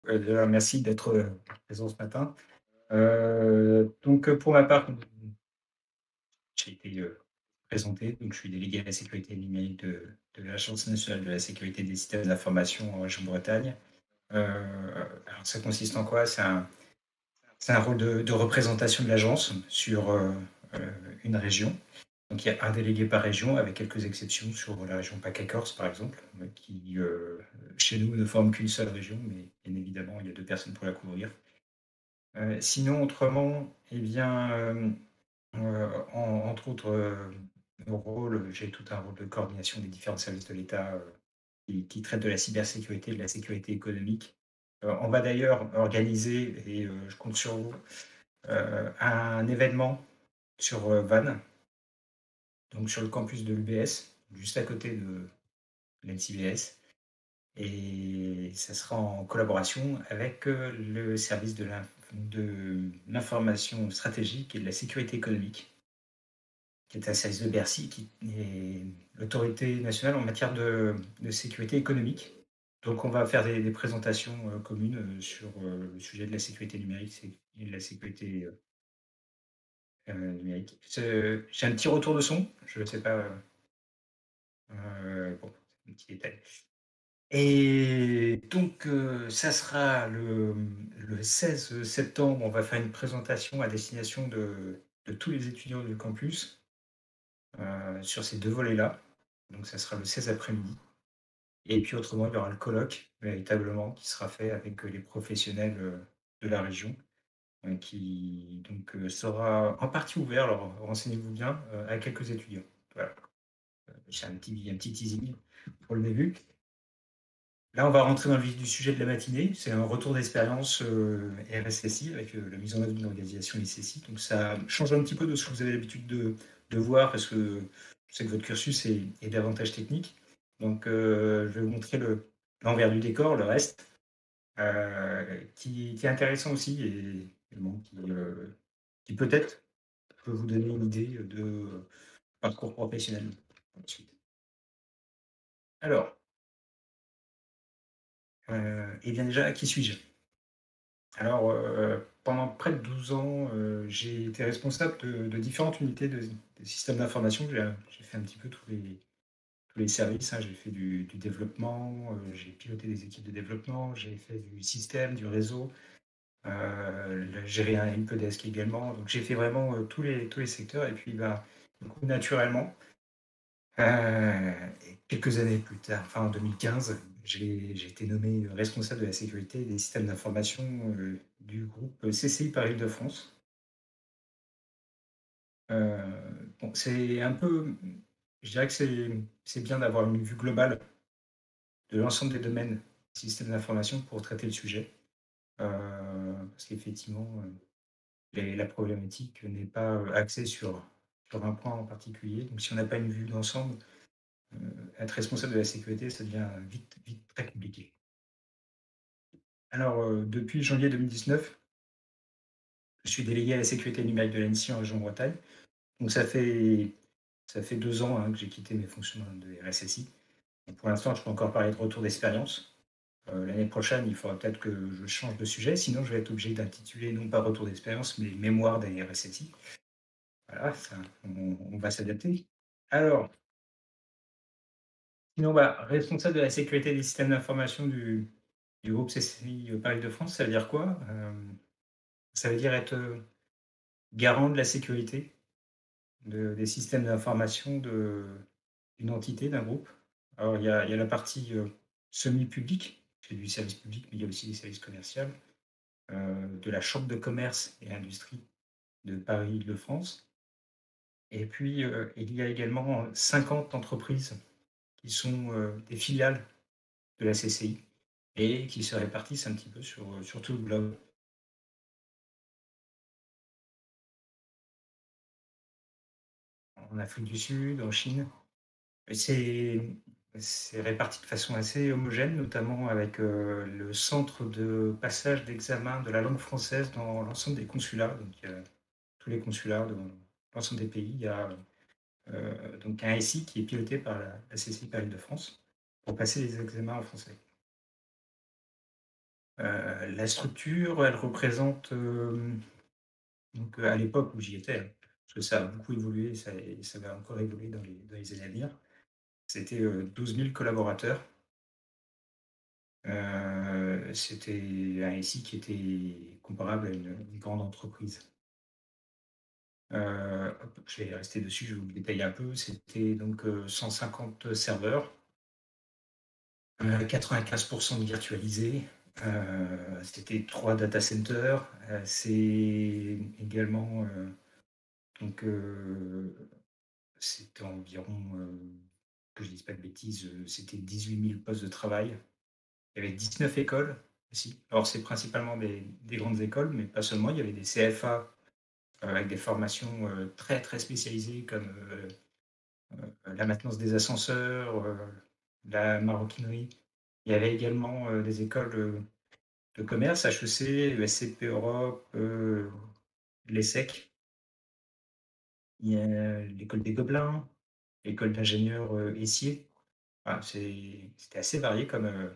Déjà merci d'être, présent ce matin. Pour ma part, j'ai été, présenté, donc je suis délégué à la sécurité numérique de l'Agence nationale de la sécurité des systèmes d'information en région Bretagne. Alors ça consiste en quoi? C'est un rôle de représentation de l'agence sur, une région. Donc il y a un délégué par région avec quelques exceptions sur la région PACA-Corse par exemple, qui, chez nous ne forme qu'une seule région, mais bien évidemment il y a 2 personnes pour la couvrir. Sinon autrement, eh bien, entre autres, rôles, j'ai tout un rôle de coordination des différents services de l'État, qui traitent de la cybersécurité et de la sécurité économique. On va d'ailleurs organiser et je compte sur vous, un événement sur, Vannes, donc sur le campus de l'UBS, juste à côté de l'NCBS, et ça sera en collaboration avec, le service de l'information stratégique et de la sécurité économique, qui est un service de Bercy, qui est l'autorité nationale en matière de sécurité économique. Donc on va faire des présentations, communes, sur, le sujet de la sécurité numérique et de la sécurité, numérique. J'ai un petit retour de son, je ne sais pas, bon, c'est un petit détail. Et donc, ça sera le 16 septembre, on va faire une présentation à destination de tous les étudiants du campus, sur ces 2 volets-là. Donc ça sera le 16 après-midi, et puis autrement, il y aura le colloque véritablement qui sera fait avec, les professionnels, de la région, qui donc, sera en partie ouvert, alors renseignez-vous bien, à quelques étudiants. Voilà, c'est un petit teasing pour le début. Là, on va rentrer dans le vif du sujet de la matinée. C'est un retour d'expérience, RSSI avec, la mise en œuvre d'une organisation SSI. Donc ça change un petit peu de ce que vous avez l'habitude de voir, parce que je sais que votre cursus est davantage technique. Donc, je vais vous montrer l'envers du décor, le reste, qui est intéressant aussi, et bon, qui peut-être peut vous donner une idée de parcours professionnel ensuite. Alors, et bien déjà, qui suis-je? Alors, pendant près de 12 ans, j'ai été responsable de différentes unités de systèmes d'information. J'ai fait un petit peu tous les services, hein. J'ai fait du développement, j'ai piloté des équipes de développement, j'ai fait du système, du réseau, géré un helpdesk également. Donc j'ai fait vraiment, tous les secteurs, et puis, bah, du coup, naturellement, quelques années plus tard, enfin en 2015, j'ai été nommé responsable de la sécurité des systèmes d'information, du groupe CCI par Île-de-France. Bon, c'est un peu, je dirais que c'est bien d'avoir une vue globale de l'ensemble des domaines systèmes d'information pour traiter le sujet, parce qu'effectivement, la problématique n'est pas, axée sur un point en particulier. Donc si on n'a pas une vue d'ensemble, être responsable de la sécurité, ça devient vite, vite très compliqué. Alors, depuis janvier 2019, je suis délégué à la sécurité numérique de l'ANSSI en région Bretagne. Donc ça fait 2 ans, hein, que j'ai quitté mes fonctions de RSSI. Donc pour l'instant, je peux encore parler de retour d'expérience. L'année prochaine, il faudra peut-être que je change de sujet, sinon je vais être obligé d'intituler non pas retour d'expérience, mais mémoire des RSSI. Voilà, ça, on va s'adapter. Alors, sinon, bah, responsable de la sécurité des systèmes d'information du groupe CCI, Paris-de-France, ça veut dire quoi? Ça veut dire être, garant de la sécurité des systèmes d'information d'une entité, d'un groupe. Alors il y a la partie, semi-publique, c'est du service public, mais il y a aussi des services commerciaux, de la chambre de commerce et industrie de Paris-Île-de-France, et puis, il y a également 50 entreprises qui sont, des filiales de la CCI et qui se répartissent un petit peu sur tout le globe. En Afrique du Sud, en Chine. Et c'est réparti de façon assez homogène, notamment avec, le centre de passage d'examen de la langue française dans l'ensemble des consulats. Donc, tous les consulats dans l'ensemble des pays. Il y a, donc un SI qui est piloté par la CCI Paris-de-France pour passer les examens en français. La structure, elle représente, donc à l'époque où j'y étais, hein, parce que ça a beaucoup évolué, ça va encore évoluer dans les années à venir. C'était, 12 000 collaborateurs. C'était un SI qui était comparable à une grande entreprise. Hop, je vais rester dessus, je vais vous le détailler un peu. C'était donc, 150 serveurs, 95 de virtualisés. C'était 3 data centers. C'est également, donc, c'était environ, que je dise pas de bêtises, c'était 18 000 postes de travail. Il y avait 19 écoles aussi. Alors c'est principalement des grandes écoles, mais pas seulement. Il y avait des CFA, avec des formations, très, très spécialisées comme, la maintenance des ascenseurs, la maroquinerie. Il y avait également, des écoles, de commerce, HEC, ESCP Europe, l'ESSEC. Il y a l'école des Gobelins, l'école d'ingénieurs, Essier. Voilà, c'était assez varié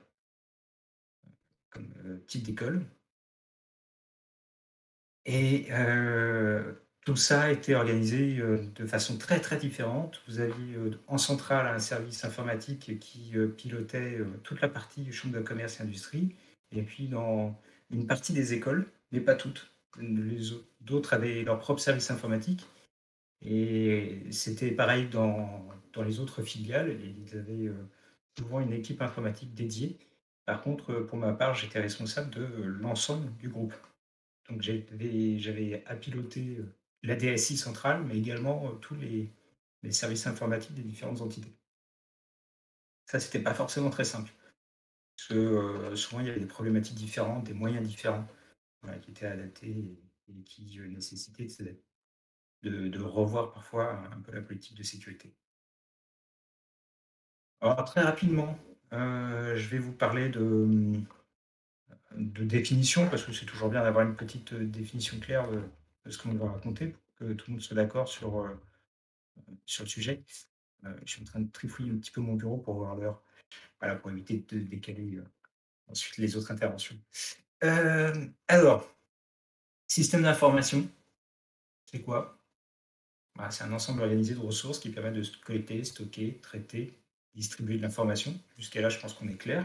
comme type d'école. Et tout ça a été organisé, de façon très, très différente. Vous aviez, en centrale un service informatique qui, pilotait, toute la partie chambre de commerce et industrie, et puis dans une partie des écoles, mais pas toutes. Les autres D'autres avaient leur propre service informatique, et c'était pareil dans les autres filiales. Et ils avaient, souvent une équipe informatique dédiée. Par contre, pour ma part, j'étais responsable de, l'ensemble du groupe. Donc j'avais à piloter, la DSI centrale, mais également, tous les services informatiques des différentes entités. Ça, c'était pas forcément très simple, parce que, souvent il y avait des problématiques différentes, des moyens différents, voilà, qui étaient adaptés, et qui, nécessitaient de revoir parfois un peu la politique de sécurité. Alors très rapidement, je vais vous parler de définition, parce que c'est toujours bien d'avoir une petite, définition claire de ce qu'on va raconter, pour que tout le monde soit d'accord sur le sujet. Je suis en train de trifouiller un petit peu mon bureau pour voir l'heure, voilà, pour éviter de décaler, ensuite les autres interventions. Alors, système d'information, c'est quoi? Bah, c'est un ensemble organisé de ressources qui permet de collecter, stocker, traiter, distribuer de l'information. Jusqu'à là, je pense qu'on est clair.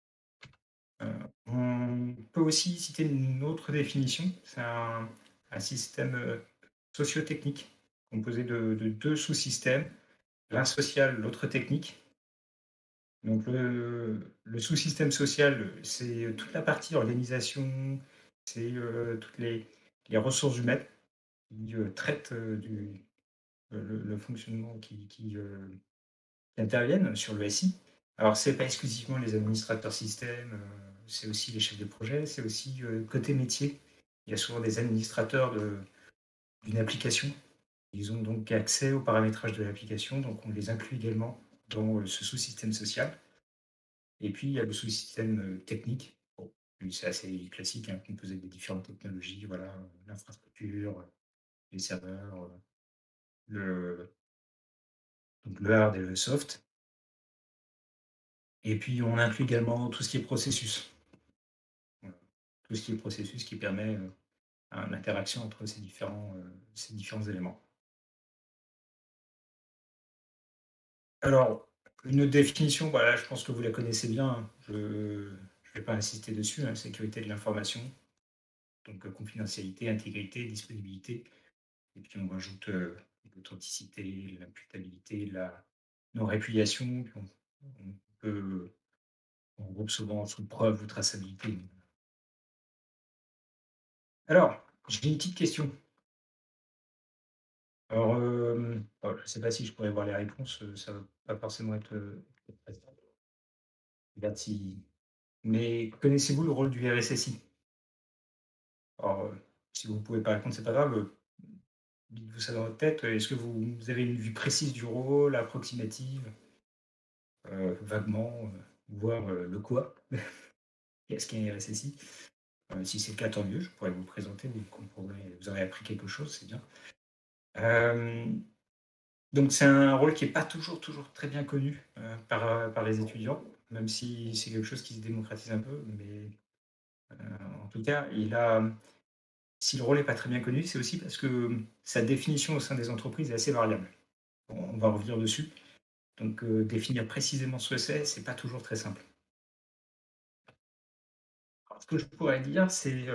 On peut aussi citer une autre définition, c'est un système, socio-technique, composé de 2 sous-systèmes, l'un social, l'autre technique. Donc le sous-système social, c'est toute la partie organisation, c'est, toutes les ressources humaines qui, traitent, du le fonctionnement qui interviennent sur le SI. Alors c'est pas exclusivement les administrateurs système, c'est aussi les chefs de projet, c'est aussi, côté métier. Il y a souvent des administrateurs d'une application. Ils ont donc accès au paramétrage de l'application, donc on les inclut également dans, ce sous-système social. Et puis, il y a le sous-système, technique. Bon, lui, c'est assez classique, hein, composé des différentes technologies, voilà, l'infrastructure, les serveurs, le donc le hard et le soft. Et puis, on inclut également tout ce qui est processus. Voilà, tout ce qui est processus qui permet, l'interaction entre ces différents éléments. Alors, une définition, voilà, je pense que vous la connaissez bien, hein. Je ne vais pas insister dessus, hein, sécurité de l'information, donc, confidentialité, intégrité, disponibilité. Et puis on rajoute, l'authenticité, l'imputabilité, la non-répudiation, puis on peut on regroupe souvent sous preuve ou traçabilité. Alors, j'ai une petite question. Alors, je ne sais pas si je pourrais voir les réponses, ça va pas forcément être très simple. Regarde si mais connaissez-vous le rôle du RSSI? Alors, si vous ne pouvez pas répondre, c'est pas grave, dites-vous ça dans votre tête. Est-ce que vous avez une vue précise du rôle, approximative, vaguement, voire, le quoi? Qu'est-ce qu'un RSSI? Si c'est le cas, tant mieux, je pourrais vous le présenter, vous aurez appris quelque chose, c'est bien. Hem, donc c'est un rôle qui est pas toujours très bien connu, par les étudiants, même si c'est quelque chose qui se démocratise un peu, mais En tout cas, si le rôle n'est pas très bien connu, c'est aussi parce que sa définition au sein des entreprises est assez variable. On va revenir dessus. Donc, définir précisément ce que c'est pas toujours très simple. Alors, ce que je pourrais dire, c'est,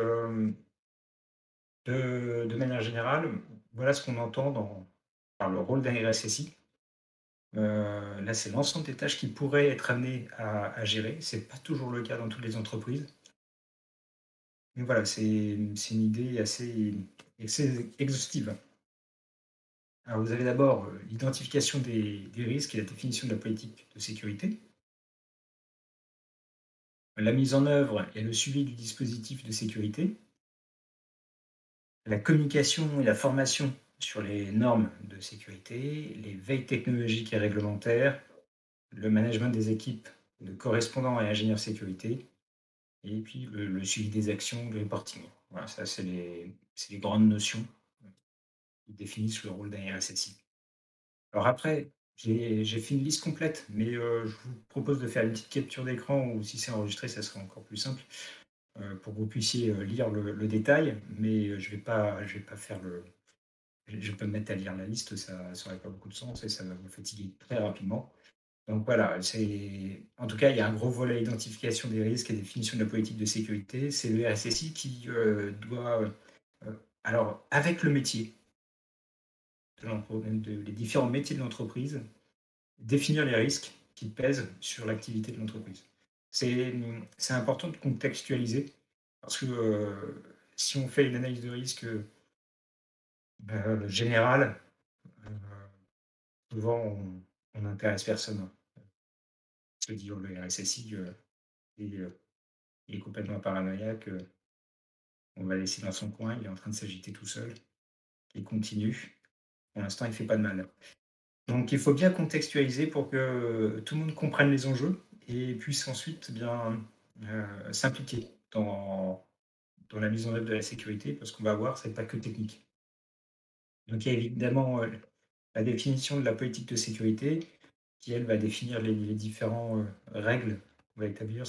de manière générale, voilà ce qu'on entend par le rôle d'un RSSI. Là, c'est l'ensemble des tâches qui pourraient être amenées à gérer. C'est pas toujours le cas dans toutes les entreprises. Mais voilà, c'est une idée assez exhaustive. Alors, vous avez d'abord, l'identification des risques et la définition de la politique de sécurité, la mise en œuvre et le suivi du dispositif de sécurité, la communication et la formation sur les normes de sécurité, les veilles technologiques et réglementaires, le management des équipes de correspondants et ingénieurs sécurité, et puis le suivi des actions, le reporting. Voilà, ça c'est les grandes notions qui définissent le rôle d'un RSSI. Alors après, j'ai fait une liste complète, mais je vous propose de faire une petite capture d'écran ou si c'est enregistré, ça serait encore plus simple, pour que vous puissiez, lire le détail. Mais, je vais pas faire le je vais pas me mettre à lire la liste, ça aurait pas beaucoup de sens et ça va vous fatiguer très rapidement. Donc voilà, en tout cas, il y a un gros volet identification des risques et définition de la politique de sécurité. C'est le RSSI qui, doit, alors avec le métier les différents métiers de l'entreprise, définir les risques qui pèsent sur l'activité de l'entreprise. C'est important de contextualiser parce que, si on fait une analyse de risque, générale, heu, souvent on n'intéresse personne. Se dire le RSSI, il est complètement paranoïaque, on va le laisser dans son coin, il est en train de s'agiter tout seul, il continue. Pour l'instant, il ne fait pas de mal. Donc il faut bien contextualiser pour que tout le monde comprenne les enjeux et puisse ensuite bien, s'impliquer dans la mise en œuvre de la sécurité parce qu'on va voir, c'est pas que technique. Donc il y a évidemment, la définition de la politique de sécurité qui, elle, va définir les différents, règles qu'on va établir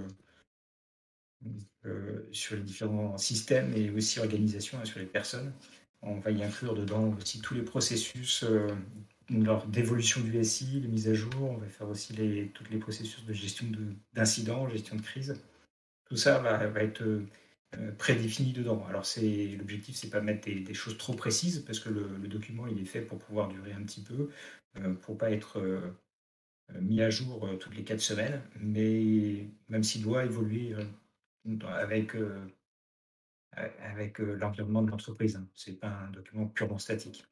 sur les différents systèmes et aussi organisations, hein, sur les personnes. On va y inclure dedans aussi tous les processus d'évolution du SI, les mises à jour. On va faire aussi tous les processus de gestion d'incidents, gestion de crise. Tout ça va être prédéfini dedans. Alors l'objectif, c'est pas de mettre des choses trop précises parce que le document il est fait pour pouvoir durer un petit peu, pour pas être mis à jour toutes les 4 semaines, mais même s'il doit évoluer avec, l'environnement de l'entreprise, hein. C'est pas un document purement statique.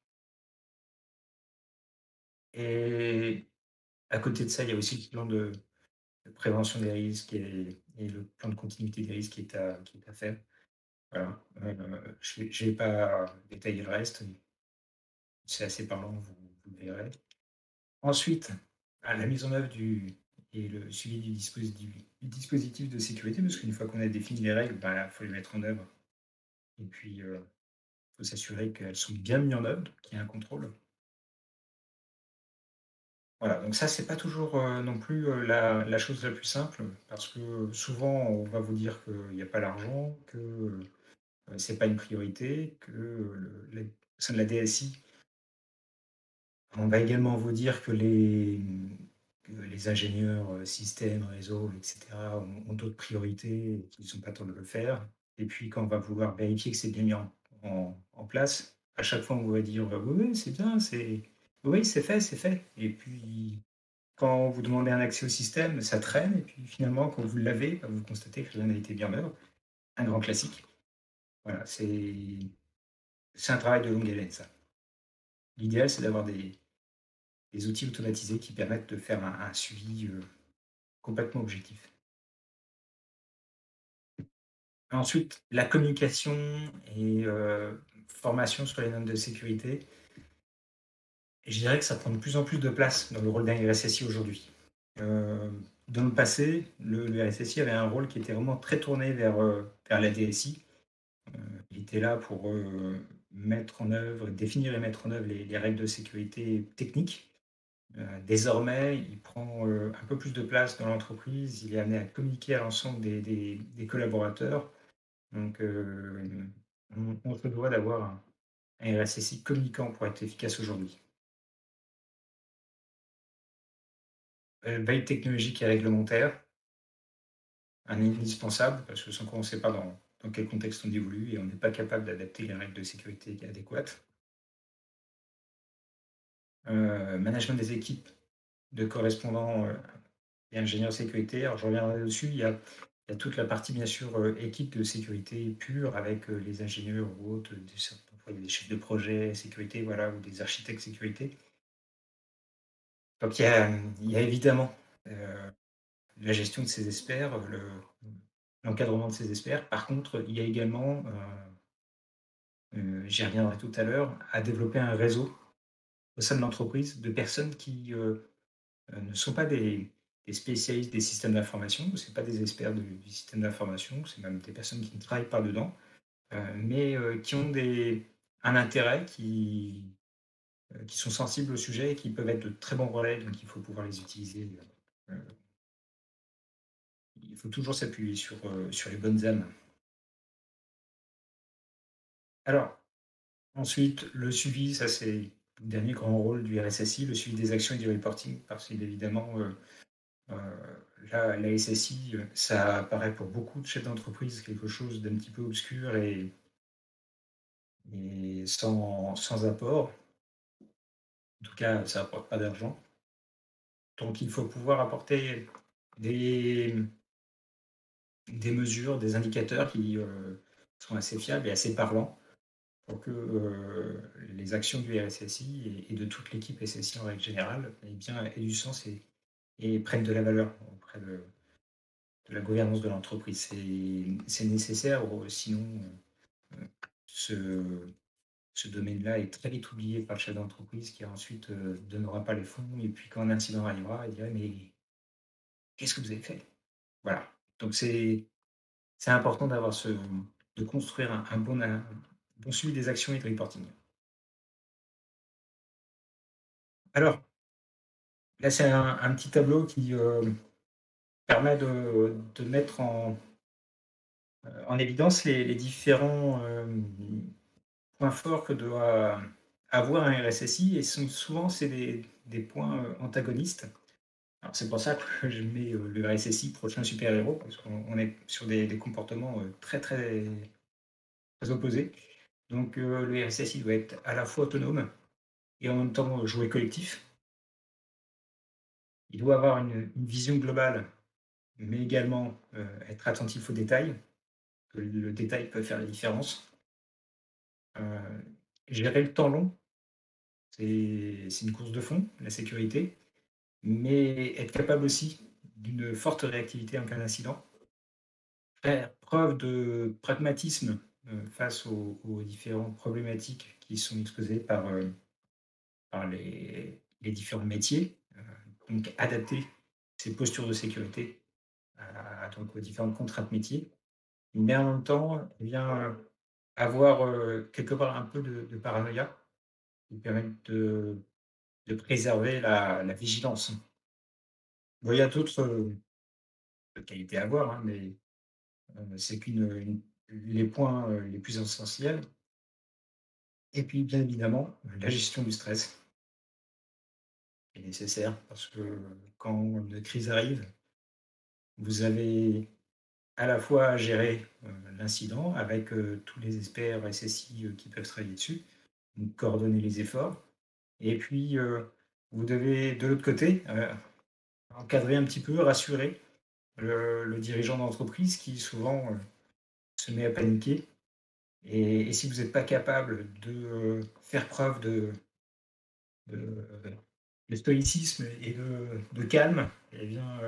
Et à côté de ça, il y a aussi le plan de prévention des risques et le plan de continuité des risques qui est à faire. Voilà, je vais pas détailler le reste, c'est assez parlant, vous le verrez. Ensuite, la mise en œuvre et le suivi du dispositif de sécurité, parce qu'une fois qu'on a défini les règles, il faut les mettre en œuvre et puis, il faut s'assurer qu'elles sont bien mises en œuvre, qu'il y a un contrôle. Voilà, donc ça, c'est pas toujours, non plus, la chose la plus simple parce que souvent on va vous dire qu'il y a pas l'argent, que, c'est pas une priorité, que, au sein de la DSI, on va également vous dire que les ingénieurs, systèmes, réseaux et cetera ont d'autres priorités et qu'ils ne sont pas temps de le faire. Et puis quand on va vouloir vérifier que c'est bien mis en place, à chaque fois on va dire: «Oui, oui, c'est bien, oui, c'est fait, c'est fait» et puis quand vous demandez un accès au système, ça traîne et puis finalement quand vous l'avez, vous constatez que rien n'a été bien œuvre. Un grand classique. Voilà, c'est un travail de longue haleine ça. L'idéal, c'est d'avoir des outils automatisés qui permettent de faire un suivi, complètement objectif. Ensuite, la communication et formation sur les normes de sécurité. Et je dirais que ça prend de plus en plus de place dans le rôle d'un RSSI aujourd'hui. Heu, dans le passé, le RSSI avait un rôle qui était vraiment très tourné vers la DSI. Il était là pour, mettre en œuvre, définir et mettre en œuvre les règles de sécurité techniques. Désormais, il prend, un peu plus de place dans l'entreprise. Il est amené à communiquer à l'ensemble des collaborateurs. Donc, on se doit d'avoir un RSSI communicant pour être efficace aujourd'hui. Veille technologique et réglementaire, un indispensable, parce que sans quoi on ne sait pas dans quel contexte on évolue et on n'est pas capable d'adapter les règles de sécurité adéquates. Management des équipes de correspondants, et ingénieurs sécurité. Alors je reviendrai dessus, il y a toute la partie bien sûr, équipe de sécurité pure avec, les ingénieurs ou autres, parfois il y a des chefs de projet sécurité, voilà, ou des architectes sécurité. Donc il y a évidemment, heu, la gestion de ces experts, l'encadrement de ces experts. Par contre, il y a également, j'y reviendrai tout à l'heure, à développer un réseau au sein de l'entreprise de personnes qui, ne sont pas des spécialistes des systèmes d'information, ce n'est pas des experts du système d'information, c'est même des personnes qui ne travaillent pas dedans, mais qui ont un intérêt, qui sont sensibles au sujet et qui peuvent être de très bons relais, donc il faut pouvoir les utiliser. Il faut toujours s'appuyer sur les bonnes âmes. Alors, ensuite, le suivi, ça c'est le dernier grand rôle du RSSI, le suivi des actions et du reporting, parce qu'évidemment, Heu, la SSI, ça apparaît pour beaucoup de chefs d'entreprise quelque chose d'un petit peu obscur et sans apport. En tout cas, ça apporte pas d'argent. Donc il faut pouvoir apporter des des mesures, des indicateurs qui, sont assez fiables et assez parlants pour que, les actions du RSSI et de toute l'équipe SSI en règle générale, eh bien, aient du sens et prennent de la valeur auprès de la gouvernance de l'entreprise. C'est nécessaire, sinon, ce ce domaine-là est très vite oublié par le chef d'entreprise qui ensuite, donnera pas les fonds et puis quand un incident arrivera, il dirait: «Mais qu'est-ce que vous avez fait?» Voilà, donc c'est important de construire un bon suivi des actions et de reporting. Alors, là, c'est un petit tableau qui, permet de mettre en évidence les différents, points forts que doit avoir un RSSI et souvent c'est des points, antagonistes. Alors c'est pour ça que je mets, le RSSI prochain super-héros parce qu'on est sur des comportements, très opposés. Donc, le RSSI doit être à la fois autonome et en même temps, jouer collectif. Il doit avoir une vision globale, mais également, être attentif aux détails, que le détail peut faire la différence. Gérer le temps long, c'est une course de fond, la sécurité, mais être capable aussi d'une forte réactivité en cas d'incident. Faire preuve de pragmatisme, face aux différentes problématiques qui sont exposées par les différents métiers, donc adapter ses postures de sécurité donc aux différentes contraintes métiers, mais en même temps, eh bien, avoir, quelque part un peu de paranoïa qui permet de préserver la vigilance. Bon, il y a d'autres, qualités à avoir, hein, mais, c'est les points, les plus essentiels. Et puis, bien évidemment, la gestion du stress est nécessaire parce que quand une crise arrive, vous avez à la fois à gérer, l'incident avec, tous les experts SSI, qui peuvent travailler dessus, donc coordonner les efforts et puis, vous devez de l'autre côté, encadrer un petit peu, rassurer le dirigeant d'entreprise qui souvent, se met à paniquer et si vous n'êtes pas capable de, faire preuve de de stoïcisme et de calme et bien,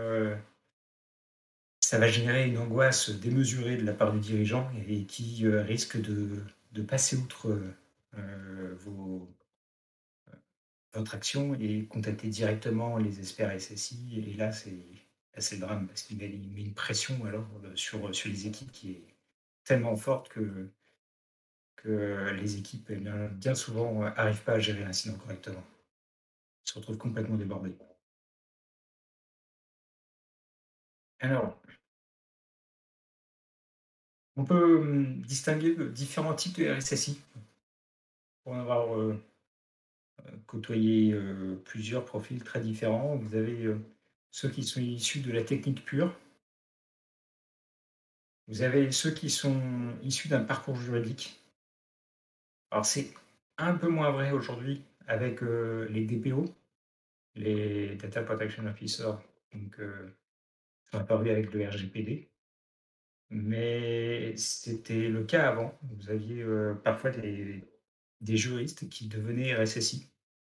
ça va générer une angoisse démesurée de la part du dirigeant et qui, risque de passer outre, vos votre action et contacter directement les experts SSI et là c'est le drame parce qu'il met une pression alors, sur les équipes qui est tellement forte que les équipes, eh bien souvent, arrivent pas à gérer l'incident correctement. se retrouvent complètement débordés. Alors, on peut, distinguer de différents types de RSSI pour en avoir, côtoyé, plusieurs profils très différents. Vous avez, ceux qui sont issus de la technique pure, vous avez ceux qui sont issus d'un parcours juridique. Alors c'est un peu moins vrai aujourd'hui avec, les DPO, les Data Protection Officer, donc qui sont apparus avec le RGPD, mais c'était le cas avant. Vous aviez, parfois des juristes qui devenaient RSSI.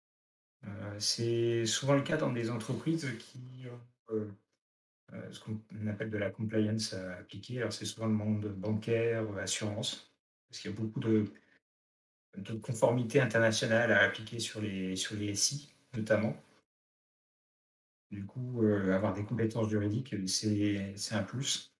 C'est souvent le cas dans des entreprises qui ont, ce qu'on appelle de la compliance à appliquer. Alors c'est souvent le monde bancaire, assurance, parce qu'il y a beaucoup de conformité internationale à appliquer sur les SI, notamment. Du coup, avoir des compétences juridiques, c'est un plus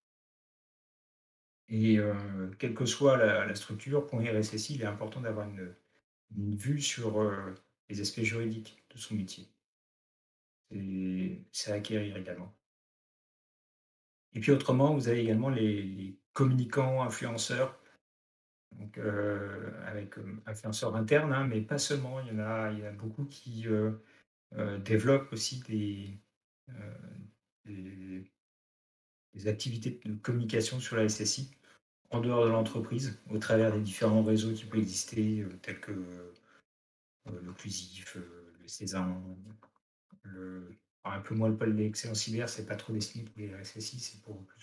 et quelle que soit la structure, pour un RSSI, il est important d'avoir une vue sur, les aspects juridiques de son métier. C'est à acquérir également. Et puis autrement, vous avez également les communicants, influenceurs, donc avec, influenceurs internes, hein, mais pas seulement. Il y en a beaucoup qui, développent aussi heu, des des activités de communication sur la SSI en dehors de l'entreprise, au travers des différents réseaux qui peuvent exister, tels que, l'Occlusif, le Cézanne, le alors un peu moins le pôle d'excellence cyber, c'est pas trop destiné pour les RSSI, c'est plus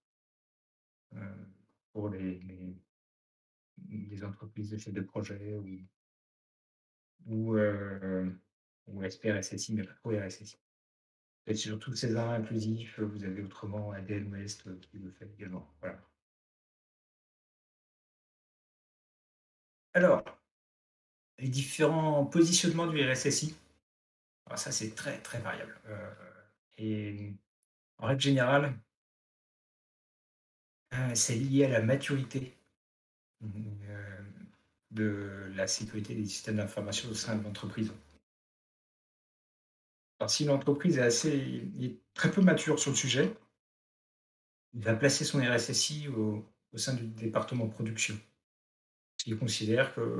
pour les entreprises de chefs de projet ou, ou experts RSSI, mais pas trop RSSI. Et surtout César inclusif, vous avez autrement ADN Ouest, qui le fait également. Voilà. Alors, les différents positionnements du RSSI, alors ça c'est très, très variable, et en règle générale, c'est lié à la maturité, de la sécurité des systèmes d'information au sein de l'entreprise. Alors si l'entreprise est très peu mature sur le sujet, il va placer son RSSI au sein du département production. Il considère que,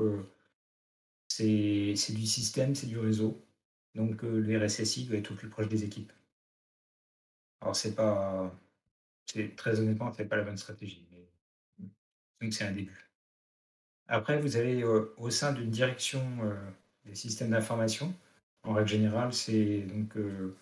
c'est du système, c'est du réseau, donc le RSSI doit être au plus proche des équipes. Alors c'est très honnêtement, c'est pas la bonne stratégie, mais donc c'est un début. Après vous avez, au sein d'une direction, des systèmes d'information, en règle générale, c'est donc,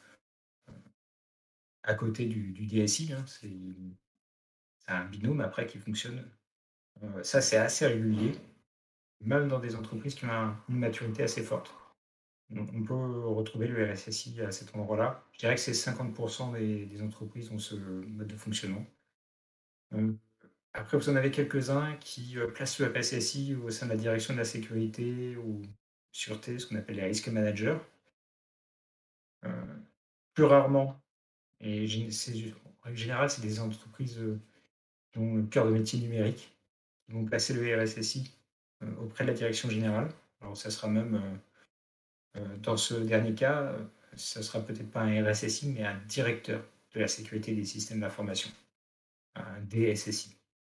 à côté du DSI, hein, c'est un binôme après qui fonctionne. Ça, c'est assez régulier, même dans des entreprises qui ont une maturité assez forte. On peut retrouver le RSSI à cet endroit-là. Je dirais que c'est 50 des entreprises ont ce mode de fonctionnement. Hem, Après vous en avez quelques-uns qui, placent le RSSI au sein de la direction de la sécurité ou sûreté, ce qu'on appelle les risk managers. Heu, Plus rarement et en règle générale, c'est des entreprises, qui ont le cœur de métier numérique, qui vont placer le RSSI, auprès de la direction générale. Alors ça sera même, dans ce dernier cas, ça sera peut-être pas un RSSI, mais un directeur de la sécurité des systèmes d'information, un DSSI.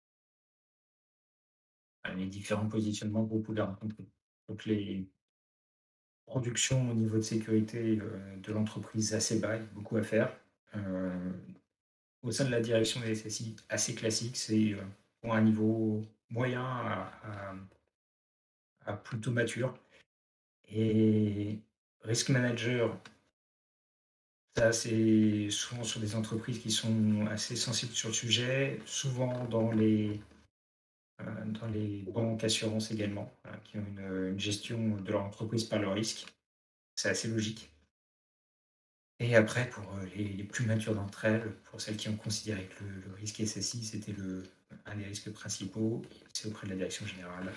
Les différents positionnements que vous pouvez rencontrer. Donc les productions au niveau de sécurité, de l'entreprise assez bas, il y a beaucoup à faire. Heu, Au sein de la direction des SSI, assez classique, c'est, pour un niveau moyen à plutôt mature et risk manager, ça c'est souvent sur des entreprises qui sont assez sensibles sur le sujet, souvent dans les banques, assurances également, qui ont une gestion de leur entreprise par le risque. C'est assez logique. Et après, pour les plus matures d'entre elles, pour celles qui ont considéré que le risque SSI, c'était un des risques principaux, c'est auprès de la direction générale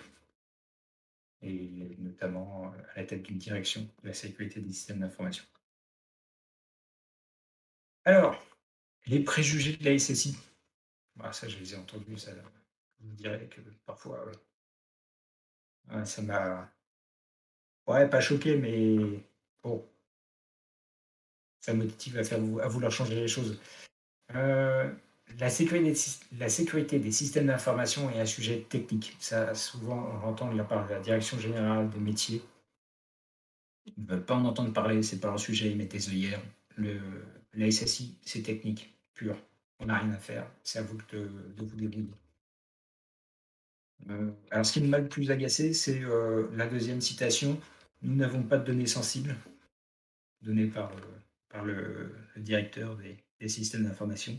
et notamment à la tête d'une direction de la sécurité des systèmes d'information. Alors, les préjugés de la SSI, bah, ça, je les ai entendus, ça, je vous dirais que parfois, ouais, ça m'a, ouais, pas choqué, mais bon. ça motive à vouloir changer les choses. Heu, la sécurité des systèmes d'information est un sujet technique. Ça, souvent, on l'entend de la part de la direction générale des métiers. Ils ne veulent pas en entendre parler, c'est pas leur sujet, ils mettent des œillères. Le La SSI, c'est technique, pur. On n'a rien à faire, c'est à vous de vous débrouiller. Alors ce qui m'a le plus agacé, c'est, la deuxième citation: «Nous n'avons pas de données sensibles», données par le directeur des systèmes d'information.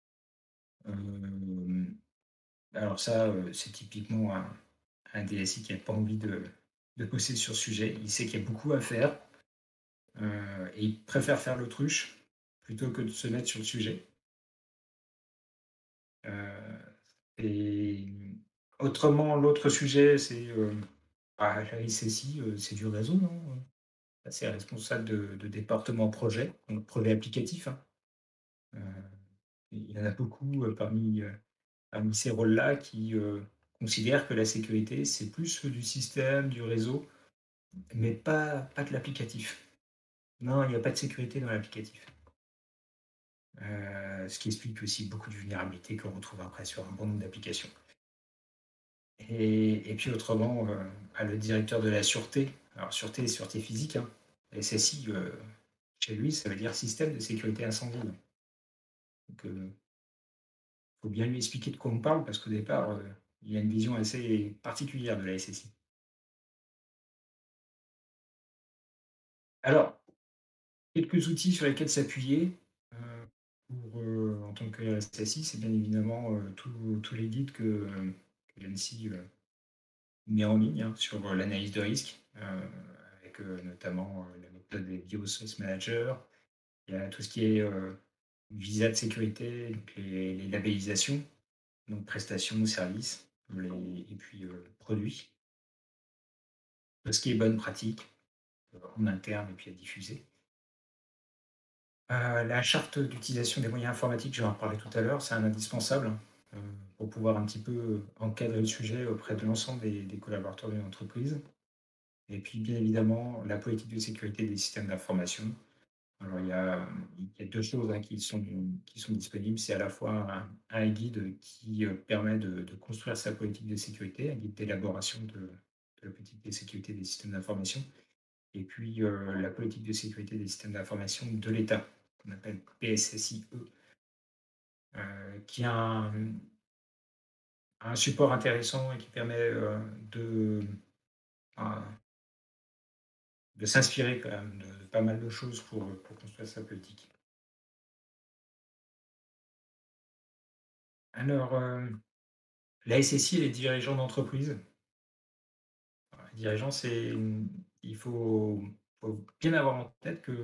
Hem, alors ça, c'est typiquement un DSI qui a pas envie de bosser sur ce sujet. Il sait qu'il y a beaucoup à faire, et il préfère faire l'autruche plutôt que de se mettre sur le sujet. Heu et autrement, l'autre sujet, c'est, la RSSI, c'est du réseau, non? C'est responsable de département projet, donc projet applicatif, hein. Heu, il y en a beaucoup, parmi ces rôles-là qui, considèrent que la sécurité, c'est plus du système, du réseau, mais pas de l'applicatif. Non, il y a pas de sécurité dans l'applicatif. Ce qui explique aussi beaucoup de vulnérabilités qu'on retrouve après sur un bon nombre d'applications. Et puis autrement, le directeur de la sûreté, alors sûreté physique, hein, SSI, chez lui, ça veut dire système de sécurité incendie. Donc, faut bien lui expliquer de quoi on parle parce qu'au départ, il a une vision assez particulière de la SSI. Alors, quelques outils sur lesquels s'appuyer, en tant que RSSI, c'est bien évidemment, tous les guides que l'ANSSI, met en ligne, hein, sur, l'analyse de risque, avec, notamment, la méthode des BioSource Manager. Il y a tout ce qui est, visa de sécurité, donc les labellisations, donc prestations, services, et puis, produits. Tout ce qui est bonne pratique, en interne et puis à diffuser. La charte d'utilisation des moyens informatiques, j'en parlais tout à l'heure, c'est un indispensable, heu, pour pouvoir un petit peu encadrer le sujet auprès de l'ensemble des collaborateurs d'une entreprise. Et puis, bien évidemment, la politique de sécurité des systèmes d'information. Alors, il y a 2 choses, hein, qui sont disponibles. C'est à la fois un guide qui, permet de construire sa politique de sécurité, un guide d'élaboration de la politique de sécurité des systèmes d'information. Et puis, la politique de sécurité des systèmes d'information de l'État, qu'on appelle PSSI-E, qui a un support intéressant et qui permet, ah, de s'inspirer quand même de pas mal de choses pour construire sa politique. Alors, la SSI et les dirigeants d'entreprise. Les dirigeants, il faut bien avoir en tête que,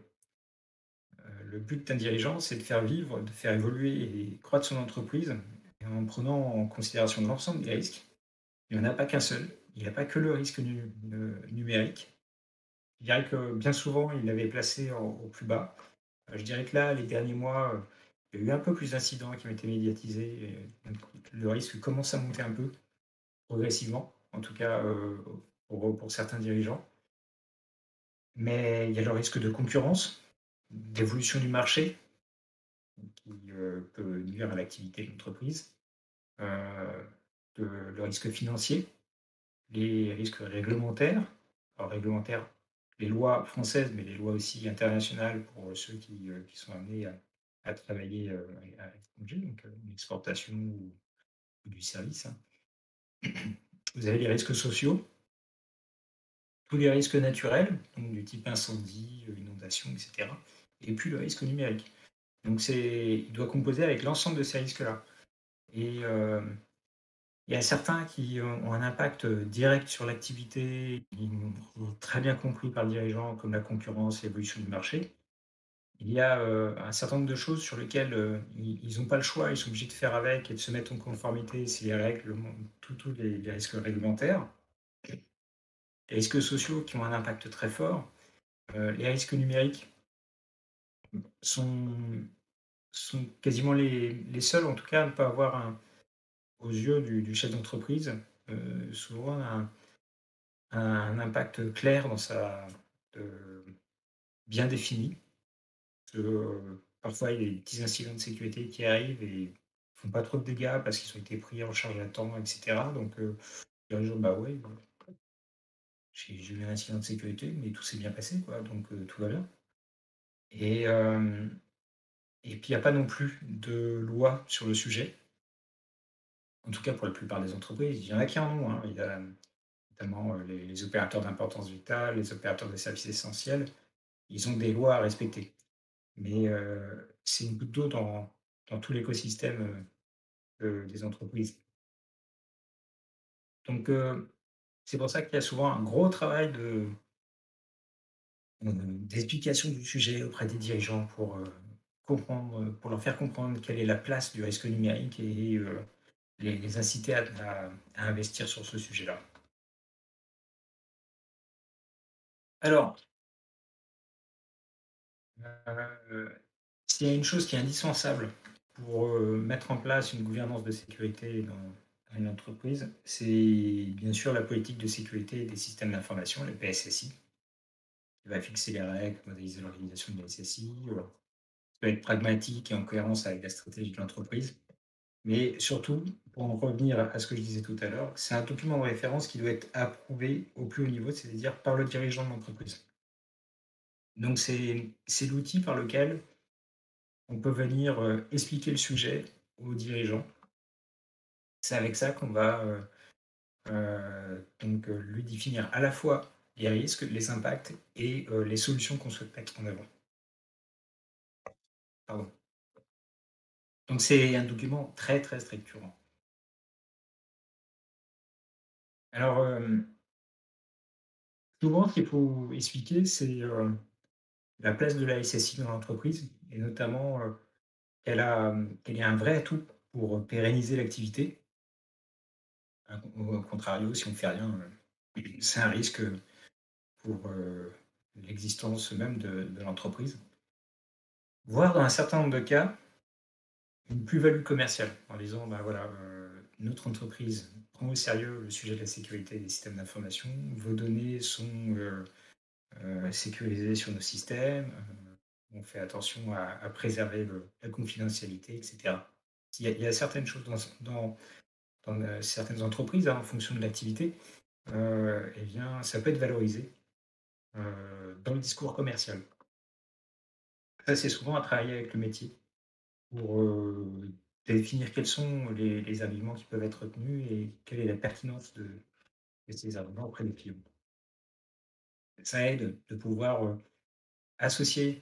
le but d'un dirigeant, c'est de faire vivre, de faire évoluer et croître son entreprise en prenant en considération l'ensemble des risques. Il n'y en a pas qu'un seul, il n'y a pas que le risque numérique. Je dirais que bien souvent, il l'avait placé au plus bas. Je dirais que là, les derniers mois, il y a eu un peu plus d'incidents qui ont été médiatisés et donc le risque commence à monter un peu progressivement, en tout cas, pour certains dirigeants. Mais il y a le risque de concurrence, d'évolution du marché qui, peut nuire à l'activité de l'entreprise, heu, le risque financier, les risques réglementaires. Alors réglementaires, les lois françaises, mais les lois aussi internationales pour ceux qui sont amenés à travailler, à l'étranger, donc l'exportation ou du service, hein. Vous avez les risques sociaux, tous les risques naturels, donc du type incendie, inondation, et cetera, et puis le risque numérique. Donc il doit composer avec l'ensemble de ces risques-là. Et il y a certains qui ont un impact direct sur l'activité, qui est très bien compris par le dirigeant, comme la concurrence, l'évolution du marché. Il y a un certain nombre de choses sur lesquelles ils n'ont pas le choix, ils sont obligés de faire avec et de se mettre en conformité. C'est les règles, tous les risques réglementaires, les risques sociaux qui ont un impact très fort. Les risques numériques sont, sont quasiment les seuls, en tout cas, à ne pas avoir aux yeux du chef d'entreprise, souvent un impact clair dans sa bien défini. Parfois, il y a des petits incidents de sécurité qui arrivent et font pas trop de dégâts parce qu'ils ont été pris en charge à temps et cetera. Donc les gens: «Bah ouais, j'ai eu un incident de sécurité, mais tout s'est bien passé quoi, donc tout va bien». Et et puis il y a pas non plus de loi sur le sujet, en tout cas pour la plupart des entreprises. Il y en a qui en ont, hein. Il y a notamment, les opérateurs d'importance vitale, les opérateurs de services essentiels, ils ont des lois à respecter. Mais c'est une goutte d'eau dans tout l'écosystème, des entreprises. Donc c'est pour ça qu'il y a souvent un gros travail d'explication du sujet auprès des dirigeants pour, comprendre, pour leur faire comprendre quelle est la place du risque numérique et les inciter à investir sur ce sujet-là. Alors, heu, s'il y a une chose qui est indispensable pour, mettre en place une gouvernance de sécurité dans une entreprise, c'est bien sûr la politique de sécurité des systèmes d'information, le PSSI, qui va fixer les règles, modéliser l'organisation de la SSI, ça peut être pragmatique et en cohérence avec la stratégie de l'entreprise. Mais surtout, pour en revenir à ce que je disais tout à l'heure, c'est un document de référence qui doit être approuvé au plus haut niveau, c'est-à-dire par le dirigeant de l'entreprise. Donc c'est l'outil par lequel on peut venir, expliquer le sujet aux dirigeants. C'est avec ça qu'on va, donc lui définir à la fois les risques, les impacts et les solutions qu'on souhaite mettre en avant. Pardon. Donc c'est un document très, très structurant. Alors, souvent ce qu'il faut expliquer, c'est, la place de la SSI dans l'entreprise et notamment, qu'elle est un vrai atout pour pérenniser l'activité. Au contrario, si on ne fait rien, c'est un risque, pour, l'existence même de l'entreprise. Voire dans un certain nombre de cas, une plus-value commerciale en disant: «Bah, voilà, notre entreprise prend au sérieux le sujet de la sécurité des systèmes d'information. Vos données sont, sécurisées sur nos systèmes, on fait attention à préserver la confidentialité» et cetera. Il y a certaines choses dans certaines entreprises, hein, en fonction de l'activité, et bien, ça peut être valorisé, dans le discours commercial. Ça, c'est souvent à travailler avec le métier pour, définir quels sont les arguments qui peuvent être retenus et quelle est la pertinence de ces arguments auprès des clients. Ça aide de pouvoir, associer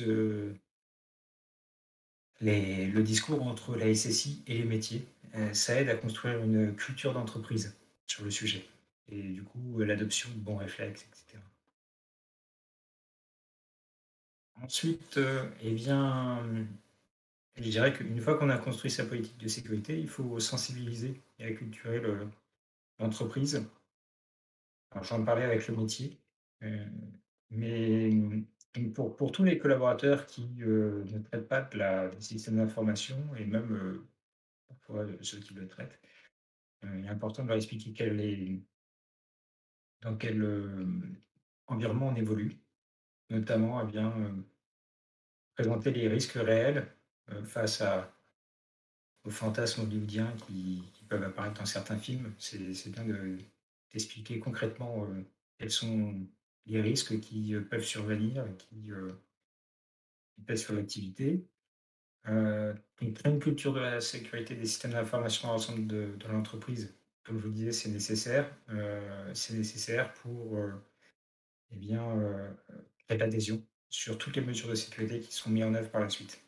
le discours entre la SSI et les métiers. Ça aide à construire une culture d'entreprise sur le sujet et du coup, l'adoption de bons réflexes et cetera. Ensuite, eh bien, je dirais qu'une fois qu'on a construit sa politique de sécurité, il faut sensibiliser et acculturer l'entreprise. Alors j'en parlais avec le métier, heu, mais donc pour tous les collaborateurs qui, ne traitent pas des systèmes d'information et même, parfois, ceux qui le traitent, il est important de leur expliquer dans quel, environnement on évolue. Notamment, eh bien, présenter les risques réels, face aux fantasmes hollywoodiens qui peuvent apparaître dans certains films. C'est bien d'expliquer concrètement, quels sont les risques qui, peuvent survenir et qui pèsent sur l'activité. Donc créer une culture de la sécurité des systèmes d'information dans l'ensemble de l'entreprise. Comme je vous le disais, c'est nécessaire pour, eh bien, créer l'adhésion sur toutes les mesures de sécurité qui seront mises en œuvre par la suite.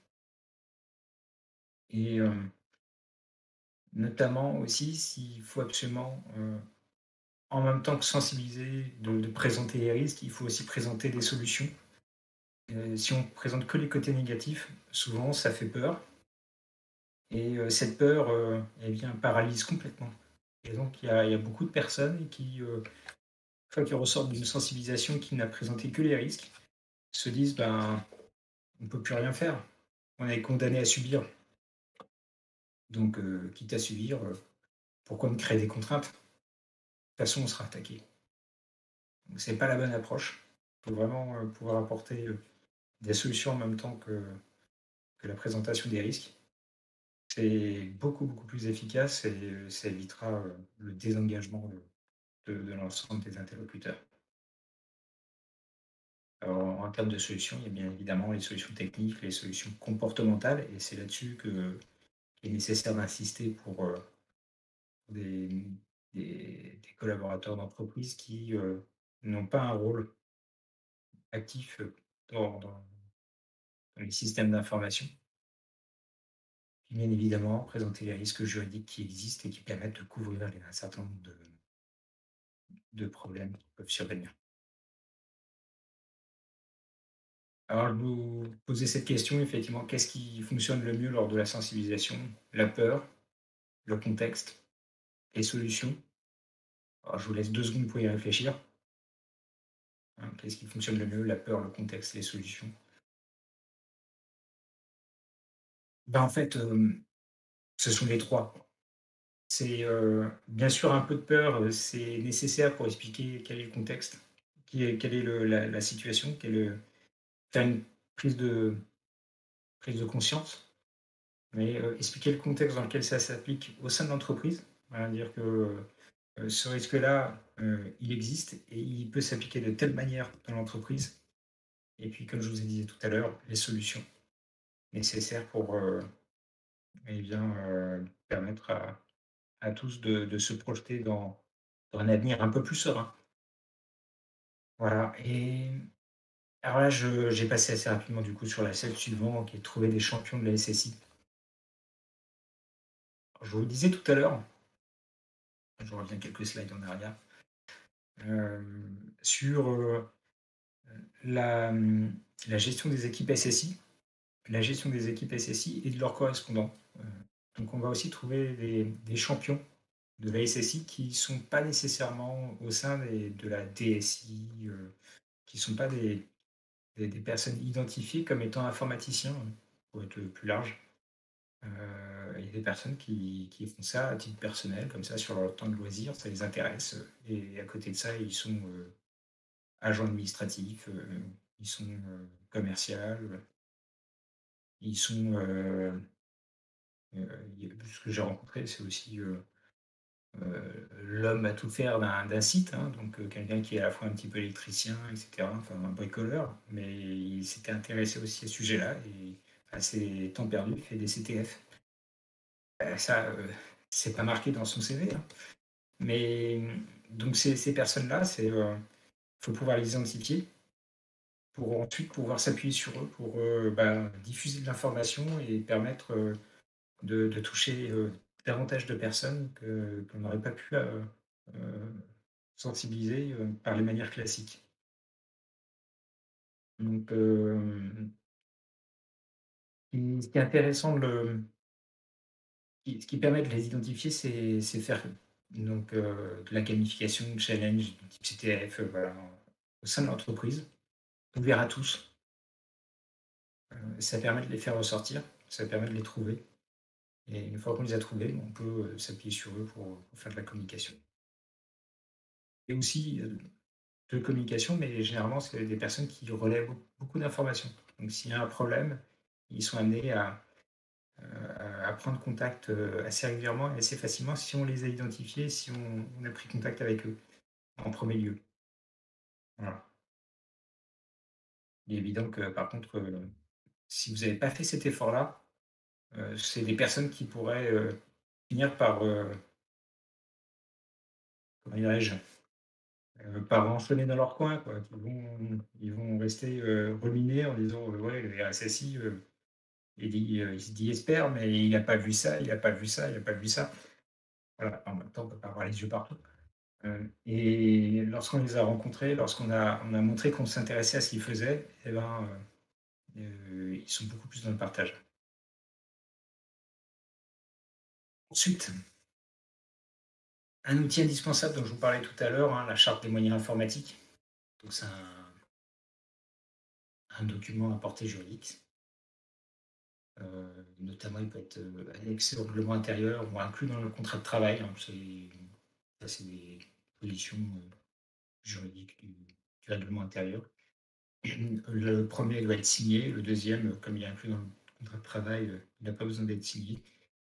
Et notamment aussi s'il faut absolument, en même temps que sensibiliser, de présenter les risques, il faut aussi présenter des solutions. Si on présente que les côtés négatifs, souvent ça fait peur et cette peur, eh bien, paralyse complètement. Et donc il y a beaucoup de personnes qui, une fois qu'ils ressortent d'une sensibilisation qui n'a présenté que les risques, se disent: «Ben, on ne peut plus rien faire. On est condamné à subir. Donc quitte à subir, pourquoi me créer des contraintes? De toute façon, on sera attaqué». Donc c'est pas la bonne approche. Il faut vraiment, pouvoir apporter, des solutions en même temps que la présentation des risques. C'est beaucoup, beaucoup plus efficace et ça évitera, le désengagement de l'ensemble des interlocuteurs. Alors, en termes de solutions, il y a bien évidemment les solutions techniques, les solutions comportementales et c'est là-dessus qu'il est nécessaire d'insister pour, des des collaborateurs d'entreprise qui, n'ont pas un rôle actif, dans les systèmes d'information. Puis bien évidemment, présenter les risques juridiques qui existent et qui permettent de couvrir un certain nombre de problèmes qui peuvent survenir. Alors, je vous posez cette question, effectivement, qu'est-ce qui fonctionne le mieux lors de la sensibilisation? La peur, le contexte, les solutions. Alors, je vous laisse 2 secondes pour y réfléchir, hein. Qu'est-ce qui fonctionne le mieux? La peur, le contexte, les solutions. Ben, en fait, ce sont les 3. C'est, bien sûr un peu de peur, c'est nécessaire pour expliquer quel est le contexte, quelle est la situation, faire une prise de prise de conscience, mais, expliquer le contexte dans lequel ça s'applique au sein de l'entreprise. Voilà, dire que, ce risque-là, il existe et il peut s'appliquer de telle manière dans l'entreprise et puis comme je vous ai dit tout à l'heure, les solutions nécessaires pour, eh bien, permettre à tous de se projeter dans un avenir un peu plus serein. Voilà et alors là, je j'ai passé assez rapidement du coup sur la selle suivante qui est de trouver des champions de la SSI. Je vous le disais tout à l'heure, je reviens quelques slides en arrière, sur, la, la gestion des équipes SSI, la gestion des équipes SSI et de leurs correspondants. Donc on va aussi trouver des champions de la SSI qui ne sont pas nécessairement au sein de la DSI, qui ne sont pas des personnes identifiées comme étant informaticiens, pour être plus large. Il y a des personnes qui font ça à titre personnel, comme ça, sur leur temps de loisir, ça les intéresse. Et à côté de ça, ils sont agents administratifs, ils sont commerciaux, ils sont. Ce que j'ai rencontré, c'est aussi l'homme à tout faire d'un site, hein, donc quelqu'un qui est à la fois un petit peu électricien, etc., enfin un bricoleur, mais il s'était intéressé aussi à ce sujet-là et à ses temps perdus, il fait des CTF. Ça, c'est pas marqué dans son CV, hein, mais donc ces personnes-là, faut pouvoir les identifier pour ensuite pouvoir s'appuyer sur eux pour bah, diffuser de l'information et permettre de toucher davantage de personnes qu'on n'aurait pas pu euh, sensibiliser par les manières classiques. Donc, ce qui est intéressant, ce qui permet de les identifier, c'est faire donc, de la gamification, de challenge, type CTF, voilà, au sein de l'entreprise, ouvert à tous. Ça permet de les faire ressortir, ça permet de les trouver. Et une fois qu'on les a trouvés, on peut s'appuyer sur eux pour faire de la communication. Et aussi de communication, mais généralement, c'est des personnes qui relaient beaucoup d'informations. Donc, s'il y a un problème, ils sont amenés à prendre contact assez régulièrement et assez facilement si on les a identifiés, si on a pris contact avec eux en premier lieu. Voilà. Il est évident que, par contre, si vous n'avez pas fait cet effort-là, c'est des personnes qui pourraient finir par, comment dirais-je, par enchaîner dans leur coin, quoi. Ils vont rester ruminer en disant ouais, le RSSI, il se dit espère, mais il n'a pas vu ça, il n'a pas vu ça, il n'a pas vu ça. Voilà, en même temps, on ne peut pas avoir les yeux partout. Et lorsqu'on les a rencontrés, lorsqu'on a montré qu'on s'intéressait à ce qu'ils faisaient, eh ben, ils sont beaucoup plus dans le partage. Ensuite, un outil indispensable dont je vous parlais tout à l'heure, hein, la charte des moyens informatiques. Donc c'est un document à portée juridique. Notamment, il peut être annexé au règlement intérieur ou inclus dans le contrat de travail, hein. Ça, c'est des positions juridiques du règlement intérieur. Le premier doit être signé, le deuxième, comme il est inclus dans le contrat de travail, il n'a pas besoin d'être signé.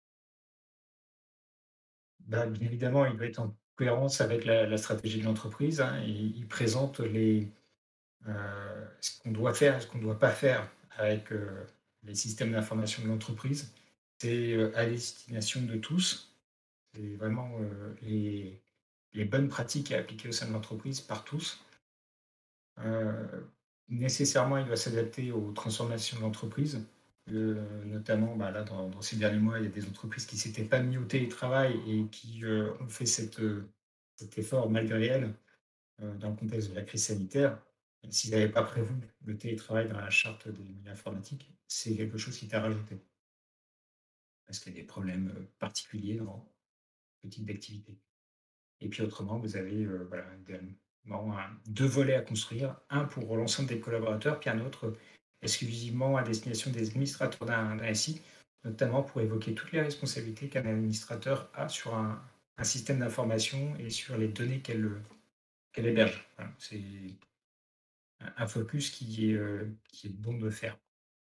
Bah, bien évidemment, il doit être en cohérence avec la stratégie de l'entreprise, hein. Il présente heu, ce qu'on doit faire et ce qu'on ne doit pas faire avec, les systèmes d'information de l'entreprise. C'est, à destination de tous. C'est vraiment, les bonnes pratiques à appliquer au sein de l'entreprise par tous. Nécessairement, il doit s'adapter aux transformations de l'entreprise. Notamment, bah, là, dans ces derniers mois, il y a des entreprises qui s'étaient pas mis au télétravail et qui, ont fait cet effort malgré elles, dans le contexte de la crise sanitaire. Même s'ils n'avaient pas prévu le télétravail dans la charte des milieux informatiques, c'est quelque chose qui était rajouté parce qu'il y a des problèmes, particuliers dans ce type d'activité. Et puis autrement, vous avez, voilà, également 2 volets à construire, un pour l'ensemble des collaborateurs, puis un autre, exclusivement à destination des administrateurs d'un SI, notamment pour évoquer toutes les responsabilités qu'un administrateur a sur un système d'information et sur les données qu'elle héberge. Voilà, c'est un focus qui est bon de faire.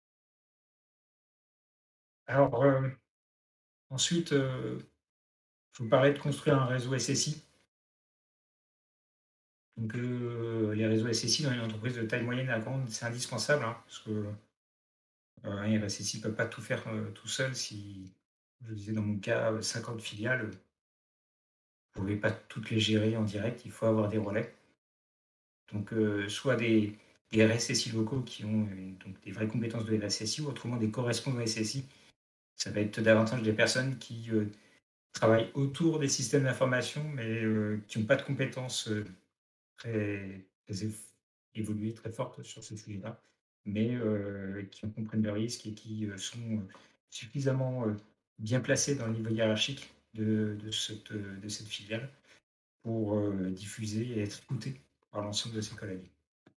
Alors, ensuite, je vous parlais de construire un réseau SSI. Donc, les réseaux SSI dans une entreprise de taille moyenne à grande, c'est indispensable, hein, parce que, un RSSI ne peut pas tout faire, tout seul. Si je disais dans mon cas, 50 filiales, vous ne pouvez pas toutes les gérer en direct, il faut avoir des relais. Donc, soit des RSSI locaux qui ont, donc des vraies compétences de RSSI ou autrement des correspondants SSI. Ça va être davantage des personnes qui, travaillent autour des systèmes d'information, mais, qui n'ont pas de compétences, très évoluer très forte sur ce sujet-là, mais qui en comprennent le risque et qui, sont, suffisamment, bien placés dans le niveau hiérarchique de cette filiale pour, diffuser et être écoutés par l'ensemble de ses collègues.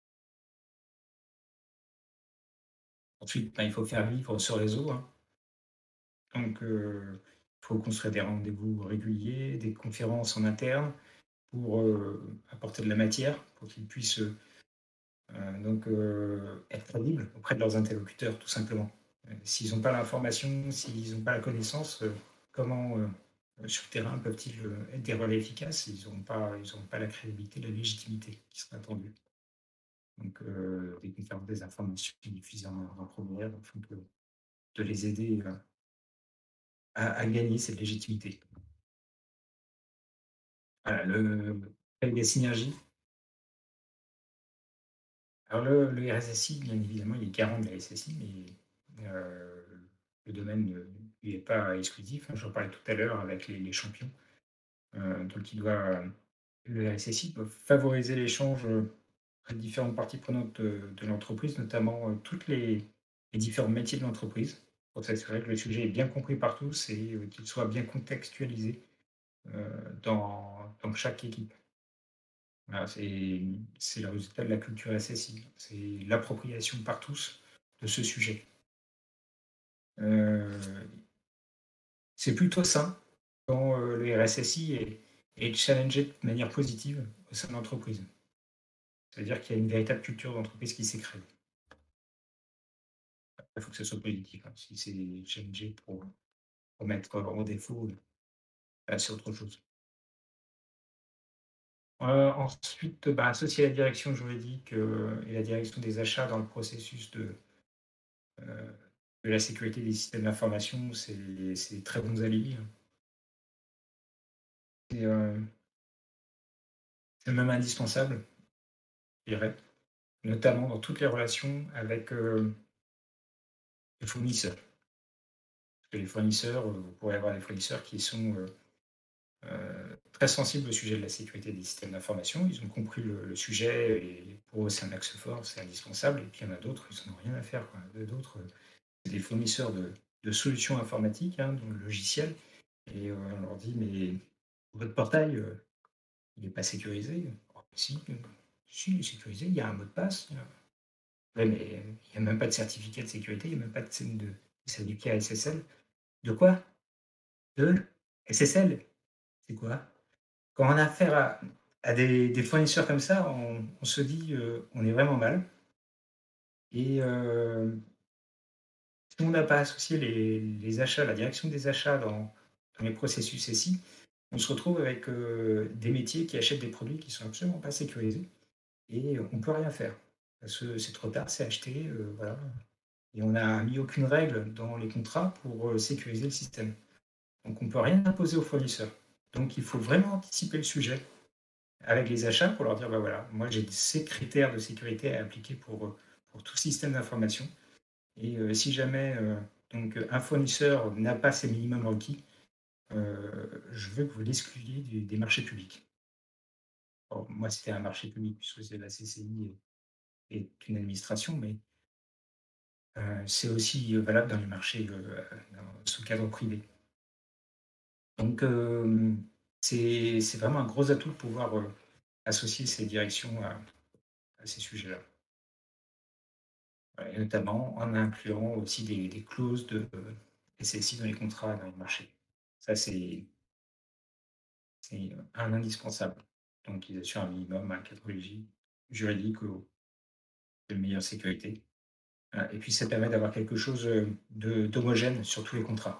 Ensuite, ben, il faut faire vivre ce réseau, hein, donc il faut construire des rendez-vous réguliers, des conférences en interne pour, apporter de la matière, pour qu'ils puissent, être crédibles auprès de leurs interlocuteurs, tout simplement. S'ils n'ont pas l'information, s'ils n'ont pas la connaissance, comment, sur le terrain peuvent-ils, être des relais efficaces? Ils auront pas la crédibilité, la légitimité qui serait attendue. Donc, des conférences, des informations diffusées en première afin de les aider, à gagner cette légitimité. Voilà, avec des synergies. Alors le RSSI, bien évidemment, il est garant de la SSI, mais le domaine ne lui est pas exclusif, hein. J'en parlais tout à l'heure avec les champions. Donc le RSSI doit favoriser l'échange, entre les différentes parties prenantes de l'entreprise, notamment, toutes les différents métiers de l'entreprise, pour s'assurer que le sujet est bien compris par tous et qu'il soit bien contextualisé, dans chaque équipe. Voilà, c'est le résultat de la culture SSI. C'est l'appropriation par tous de ce sujet. Heu, c'est plutôt sain quand, le RSSI est challengé de manière positive au sein de l'entreprise. C'est-à-dire qu'il y a une véritable culture d'entreprise qui s'est créée. Il faut que ce soit positif, hein. Si c'est challengé pour mettre en défaut, là, c'est autre chose. Ensuite, bah, associer la direction juridique, et la direction des achats dans le processus heu, de la sécurité des systèmes d'information, c'est des très bons alliés, hein. Et c'est même indispensable, je dirais, notamment dans toutes les relations avec, les fournisseurs. Parce que les fournisseurs, vous pourrez avoir des fournisseurs qui sont, très sensibles au sujet de la sécurité des systèmes d'information. Ils ont compris le sujet et pour eux, c'est un axe fort, c'est indispensable. Et puis il y en a d'autres, ils en ont rien à faire, quoi. D'autres, c'est des fournisseurs de solutions informatiques, hein, donc logiciels et on leur dit: «Mais votre portail, il est pas sécurisé». «Oh si, si, il est sécurisé, il y a un mot de passe». «Ouais, mais il y a même pas de certificat de sécurité, il y a même pas de certificat SSL». «De quoi? De SSL? C'est quoi?» Quand on a affaire à des fournisseurs comme ça, on se dit, on est vraiment mal. et si on n'a pas associé les achats, la direction des achats dans les processus SI, on se retrouve avec, des métiers qui achètent des produits qui sont absolument pas sécurisés et on peut rien faire. Parce que c'est trop tard, c'est acheté, voilà, et on n'a mis aucune règle dans les contrats pour, sécuriser le système. Donc on peut rien imposer aux fournisseurs. Donc il faut vraiment anticiper le sujet avec les achats pour leur dire: «Bah, voilà, moi j'ai ces critères de sécurité à appliquer pour tout système d'information et si jamais, un fournisseur n'a pas ces minimums requis, je veux que vous l'excluiez des marchés publics». Alors moi, c'était un marché public puisque c'est la CCI est une administration, mais c'est aussi, valable dans les marchés, sous cadre privé. Donc c'est vraiment un gros atout de pouvoir, associer ces directions à ces sujets-là. Ouais, et notamment en incluant aussi des clauses de SSI dans les contrats, dans les marchés. Ça, c'est un indispensable. Donc ils assurent un minimum, un cadre juridique de meilleure sécurité. Et puis ça permet d'avoir quelque chose, d'homogène sur tous les contrats.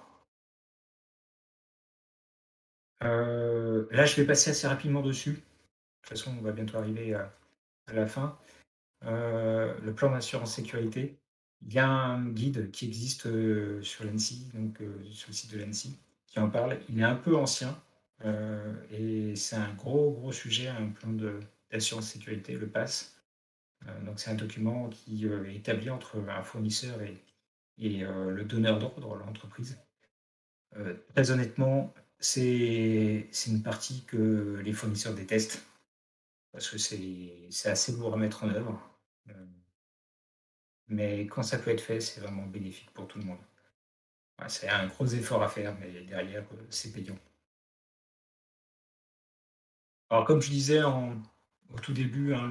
Là, je vais passer assez rapidement dessus. De toute façon, on va bientôt arriver à la fin. Le plan d'assurance sécurité, il y a un guide qui existe, sur l'ANSSI, donc sur le site de l'ANSSI, qui en parle. Il est un peu ancien, et c'est un gros, gros sujet, un plan d'assurance sécurité, le PASS. Donc c'est un document qui, est établi entre un fournisseur et le donneur d'ordre, l'entreprise. Très honnêtement, c'est une partie que les fournisseurs détestent parce que c'est assez lourd à mettre en œuvre, heu, mais quand ça peut être fait, c'est vraiment bénéfique pour tout le monde. Ouais, c'est un gros effort à faire, mais derrière, c'est payant. Alors comme je disais au tout début, hein,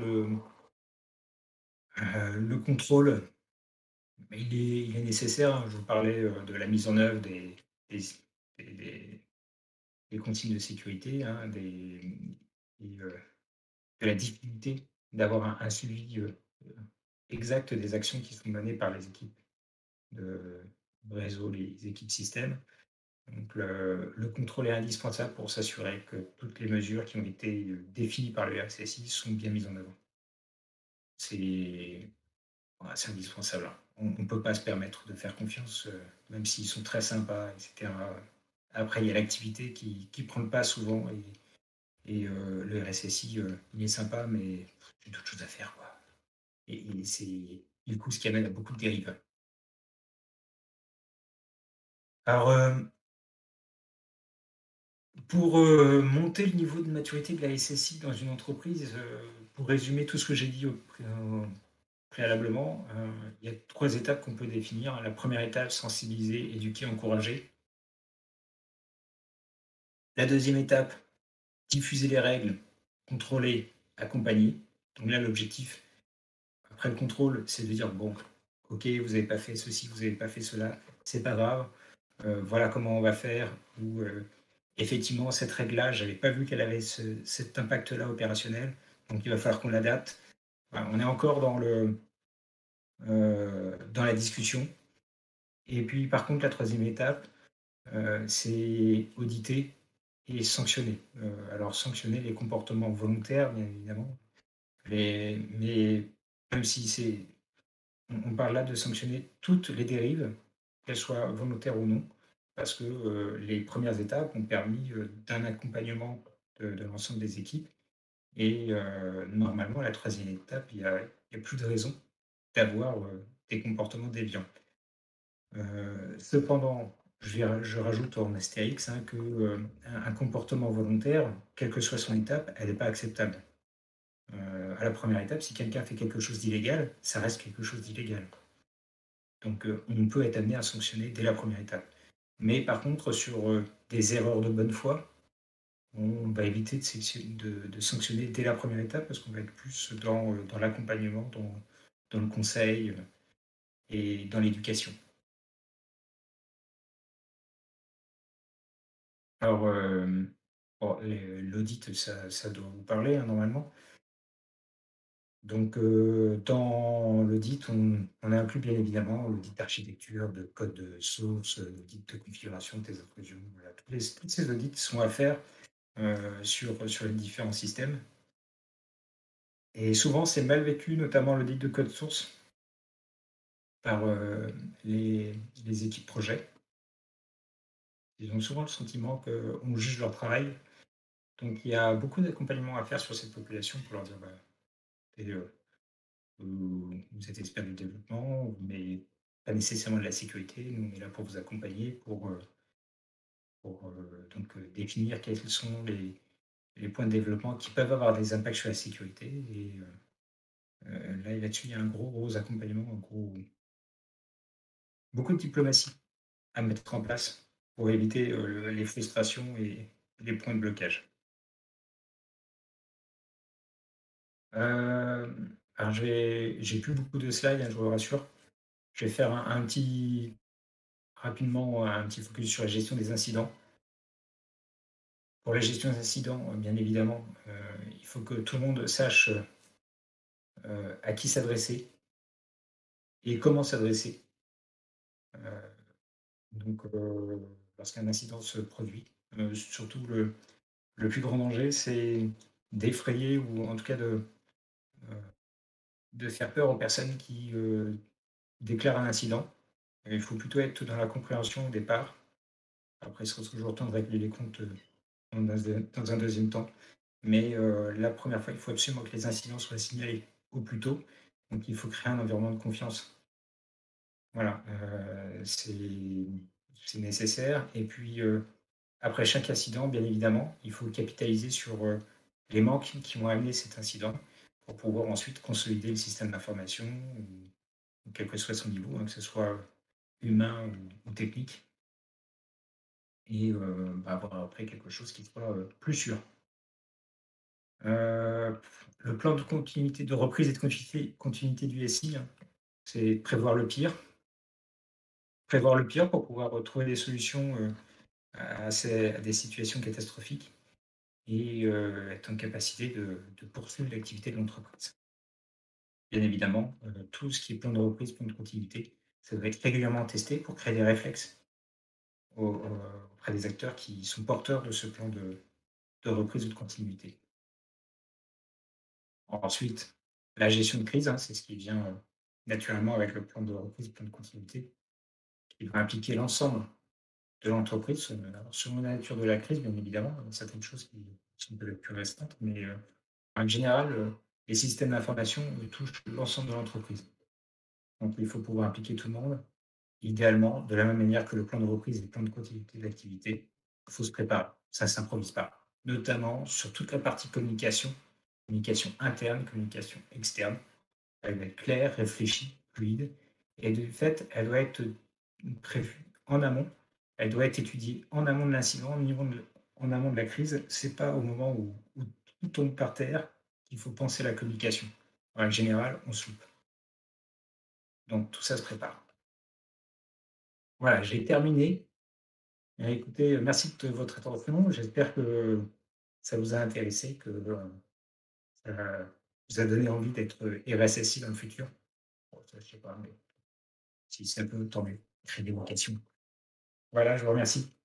le contrôle, il est nécessaire, hein. Je vous parlais, de la mise en œuvre des des des des consignes de sécurité, hein, et de la difficulté d'avoir un suivi, exact des actions qui sont menées par les équipes de réseau, les équipes système. Donc le contrôle est indispensable pour s'assurer que toutes les mesures qui ont été, définies par le RSSI sont bien mises en œuvre. C'est voilà, c'est indispensable, hein. On ne peut pas se permettre de faire confiance, même s'ils sont très sympas et cetera. Après, il y a l'activité qui prend le pas souvent et le RSSI, il est sympa, mais j'ai d'autres choses à faire, quoi. Et c'est du coup ce qui amène à beaucoup de dérives. Alors, pour, monter le niveau de maturité de la SSI dans une entreprise, pour résumer tout ce que j'ai dit préalablement, il y a 3 étapes qu'on peut définir. La première étape, sensibiliser, éduquer, encourager. La deuxième étape, diffuser les règles, contrôler, accompagner. Donc là, l'objectif, après le contrôle, c'est de dire: «Bon, OK, vous n'avez pas fait ceci, vous n'avez pas fait cela, c'est pas grave, voilà comment on va faire» ou «Effectivement, cette règle-là, j'avais pas vu qu'elle avait cet impact-là opérationnel, donc il va falloir qu'on l'adapte». Voilà, on est encore dans la discussion et puis par contre la troisième étape, c'est auditer et sanctionner. Alors sanctionner les comportements volontaires, bien évidemment, mais même si c'est on parle là de sanctionner toutes les dérives, qu'elles soient volontaires ou non, parce que, les premières étapes ont permis, d'un accompagnement de l'ensemble des équipes et normalement, à la troisième étape, il y a plus de raison d'avoir, des comportements déviants. Cependant, je rajoute en astérix, hein, que, un comportement volontaire, quelle que soit son étape, elle n'est pas acceptable. À la première étape, si quelqu'un fait quelque chose d'illégal, ça reste quelque chose d'illégal. Donc, on peut être amené à sanctionner dès la première étape. Mais par contre, sur, des erreurs de bonne foi, on va éviter de sanctionner dès la première étape parce qu'on va être plus dans l'accompagnement, dans le conseil, et dans l'éducation. Alors, bon, l'audit, ça doit vous parler, hein, normalement. Donc, dans l'audit, on inclut bien évidemment l'audit d'architecture, de code de source, l'audit de configuration de tes intrusions. Voilà, toutes ces audits sont à faire sur les différents systèmes. Et souvent, c'est mal vécu, notamment l'audit de code source par les, les équipes projet. Ils ont souvent le sentiment qu'on juge leur travail. Donc, il y a beaucoup d'accompagnement à faire sur cette population pour leur dire bah, écoutez, vous êtes expert du développement, mais pas nécessairement de la sécurité. Nous, on est là pour vous accompagner, pour donc, définir quels sont les points de développement qui peuvent avoir des impacts sur la sécurité. Et là-dessus, il y a un gros accompagnement, beaucoup de diplomatie à mettre en place pour éviter les frustrations et les points de blocage. Alors, j'ai plus beaucoup de slides, hein, je vous rassure. Je vais faire rapidement un petit focus sur la gestion des incidents. Pour la gestion des incidents, bien évidemment, il faut que tout le monde sache à qui s'adresser et comment s'adresser. Euh, donc, lorsqu'un incident se produit, surtout le plus grand danger, c'est d'effrayer ou en tout cas de faire peur aux personnes qui déclarent un incident. Il faut plutôt être dans la compréhension au départ. Après, il sera toujours temps de régler les comptes dans un deuxième temps. Mais la première fois, il faut absolument que les incidents soient signalés au plus tôt. Donc, il faut créer un environnement de confiance. Voilà, c'est nécessaire. Et puis, après chaque incident, bien évidemment, il faut capitaliser sur les manques qui ont amené cet incident pour pouvoir ensuite consolider le système d'information, ou quel que soit son niveau, hein, que ce soit humain ou technique, et bah, avoir après quelque chose qui soit plus sûr. Euh, le plan de continuité, de reprise et de continuité du SI, hein, c'est prévoir le pire pour pouvoir trouver des solutions à des situations catastrophiques et être en capacité de poursuivre l'activité de l'entreprise. Bien évidemment, tout ce qui est plan de reprise, plan de continuité, ça doit être régulièrement testé pour créer des réflexes auprès des acteurs qui sont porteurs de ce plan de reprise ou de continuité. Ensuite, la gestion de crise, hein, c'est ce qui vient naturellement avec le plan de reprise, plan de continuité, qui va impliquer l'ensemble de l'entreprise, alors selon la nature de la crise, bien évidemment, il y a certaines choses qui sont peut-être plus restantes, mais en général, les systèmes d'information touchent l'ensemble de l'entreprise. Donc il faut pouvoir impliquer tout le monde, idéalement, de la même manière que le plan de reprise et le plan de continuité d'activité. Il faut se préparer, ça ne s'improvise pas, notamment sur toute la partie communication, communication interne, communication externe. Elle doit être claire, réfléchie, fluide, et de fait, elle doit être prévue en amont. Elle doit être étudiée en amont de l'incident, en amont de la crise. C'est pas au moment où tout tombe par terre qu'il faut penser la communication. En règle générale, on se loupe. Donc tout ça se prépare. Voilà, j'ai terminé. Écoutez, merci de votre attention. J'espère que ça vous a intéressé, que ça vous a donné envie d'être RSSI dans le futur. Bon, ça, je sais pas, mais si c'est un peu, tant mieux. Créer des vocations. Voilà, je vous remercie.